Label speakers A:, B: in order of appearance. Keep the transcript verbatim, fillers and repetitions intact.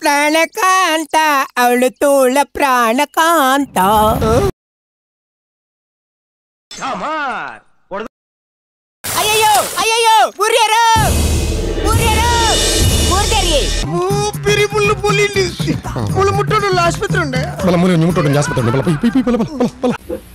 A: ಪ್ರಾಣಕಾಂತ ಅವಳು ತೋಳ ಪ್ರಾಣಕಾಂತ. అయ్యో అయ్యో ఊరేరు ఊరేరు ఊర్దేరి
B: ఊపిరి పుల్లు పులింది ముళ్ళు ముట్టడు ఆసుపత్రి ఉండే
C: ముళ్ళు ముట్టడు ఆసుపత్రి ఉండే